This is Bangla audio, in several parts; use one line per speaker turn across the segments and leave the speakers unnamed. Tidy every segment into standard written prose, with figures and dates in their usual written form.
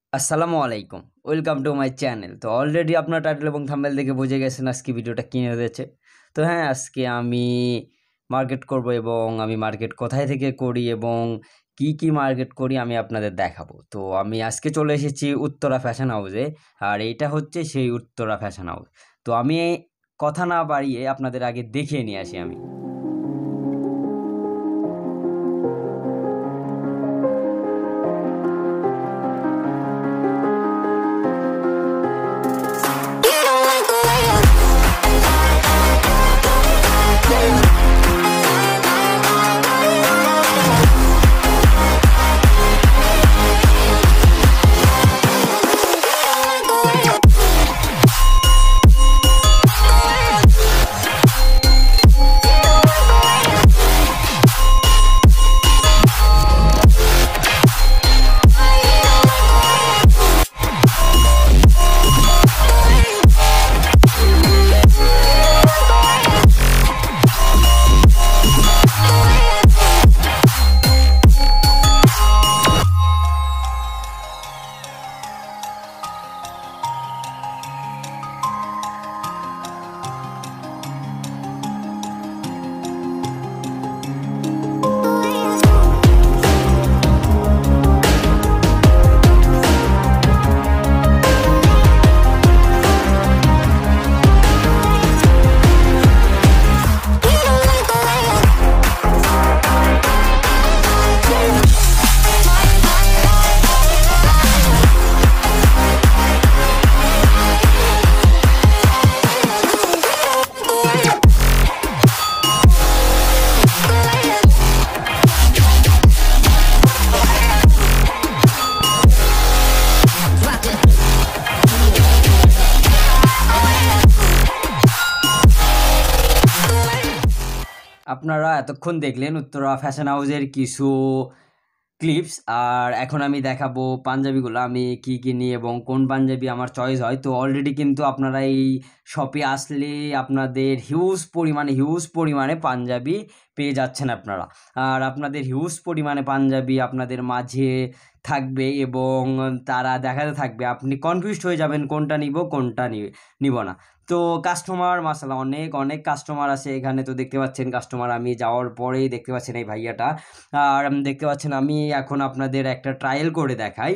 আসসালামু আলাইকুম, ওয়েলকাম টু মাই চ্যানেল। তো অলরেডি আপনার টাইটেল এবং থাম্বনেল দেখে বুঝে গেছেন আজকে ভিডিওটা কিনে দিয়েছে। তো হ্যাঁ, আজকে আমি মার্কেট করব এবং আমি মার্কেট কোথায় থেকে করি এবং কি মার্কেট করি আমি আপনাদের দেখাবো। তো আমি আজকে চলে এসেছি উত্তরা ফ্যাশন হাউসে, আর এইটা হচ্ছে সেই উত্তরা ফ্যাশন হাউস। তো আমি কথা না বাড়িয়ে আপনাদের আগে দেখিয়ে নিয়ে আসি আমি। আপনারা এতক্ষণ দেখলেন উত্তরা ফ্যাশন হাউসের কিছু ক্লিপস, আর এখন আমি দেখাবো পাঞ্জাবিগুলো আমি কি নিই এবং কোন পাঞ্জাবি আমার চয়েস হয়। তো অলরেডি কিন্তু আপনারা এই শপে আসলে আপনাদের হিউজ পরিমাণে পাঞ্জাবি পেয়ে যাচ্ছেন আপনারা, আর আপনাদের হিউজ পরিমাণে পাঞ্জাবি আপনাদের মাঝে থাকবে এবং তারা দেখাতে থাকবে। আপনি কনফিউজড হয়ে যাবেন কোনটা নিব কোনটা নিব না। তো কাস্টমার মাশাআল্লাহ অনেক কাস্টমার আছে এখানে। তো দেখতে পাচ্ছেন কাস্টমার আমি যাওয়ার পরেই দেখতে পাচ্ছেন এই ভাইয়াটা, আর দেখতে পাচ্ছেন আমি এখন আপনাদের একটা ট্রায়াল করে দেখাই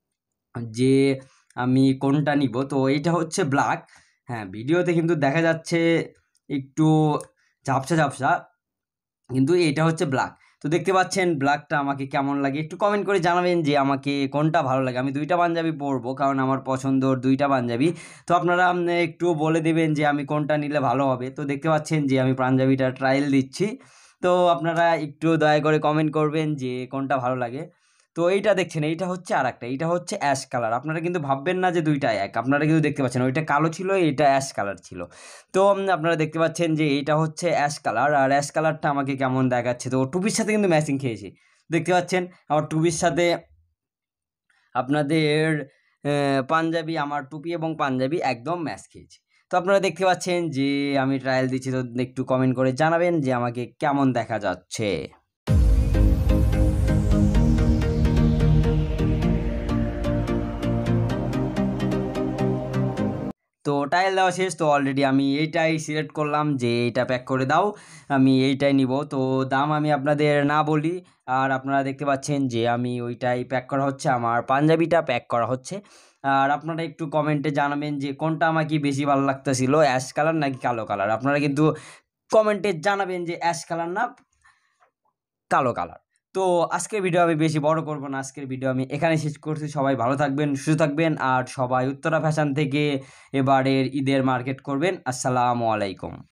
যে আমি কোনটা নিব। তো এইটা হচ্ছে ব্ল্যাক। হ্যাঁ, ভিডিওতে কিন্তু দেখা যাচ্ছে একটু ঝাপসা, কিন্তু এটা হচ্ছে ব্ল্যাক। তো দেখতে পাচ্ছেন ব্ল্যাকটা আমাকে কেমন লাগে একটু কমেন্ট করে জানাবেন যে আমাকে কোনটা ভালো লাগে। আমি দুইটা পাঞ্জাবি পরবো কারণ আমার পছন্দর দুইটা পাঞ্জাবি। তো আপনারা একটু বলে দেবেন যে আমি কোনটা নিলে ভালো হবে। তো দেখতে পাচ্ছেন যে আমি পাঞ্জাবিটা ট্রায়াল দিচ্ছি। তো আপনারা একটু দয়া করে কমেন্ট করবেন যে কোনটা ভালো লাগে। তো এইটা দেখছেন, এইটা হচ্ছে আরেকটা, এইটা হচ্ছে অ্যাশ কালার। আপনারা কিন্তু ভাববেন না যে দুইটা এক। আপনারা কিন্তু দেখতে পাচ্ছেন ওইটা কালো ছিল, এইটা অ্যাশ কালার ছিল। তো আপনারা দেখতে পাচ্ছেন যে এইটা হচ্ছে অ্যাশ কালার, আর অ্যাশ কালারটা আমাকে কেমন দেখাচ্ছে। তো টুপির সাথে কিন্তু ম্যাচিং খেয়েছি। দেখতে পাচ্ছেন আমার টুপির সাথে আপনাদের পাঞ্জাবি, আমার টুপি এবং পাঞ্জাবি একদম ম্যাচ খেয়েছে। তো আপনারা দেখতে পাচ্ছেন যে আমি ট্রায়াল দিচ্ছি। তো একটু কমেন্ট করে জানাবেন যে আমাকে কেমন দেখা যাচ্ছে। তো টাইল দেওয়া শেষ। তো অলরেডি আমি এইটাই সিলেক্ট করলাম যে এইটা প্যাক করে দাও, আমি এইটাই নিব। তো দাম আমি আপনাদের না বলি, আর আপনারা দেখতে পাচ্ছেন যে আমি ওইটাই প্যাক করা হচ্ছে, আমার পাঞ্জাবিটা প্যাক করা হচ্ছে। আর আপনারা একটু কমেন্টে জানাবেন যে কোনটা আমাকে বেশি ভালো লাগতেছিল, অ্যাশ কালার নাকি কালো কালার। আপনারা কিন্তু কমেন্টে জানাবেন যে অ্যাশ কালার না কালো কালার। তো আজকের ভিডিও আমি বেশি বড় করব না, আজকের ভিডিও আমি এখানে শেষ করছি। সবাই ভালো থাকবেন, সুস্থ থাকবেন, আর সবাই উত্তরা ফ্যাশন থেকে এবারের ঈদের মার্কেট করবেন। আসসালামু আলাইকুম।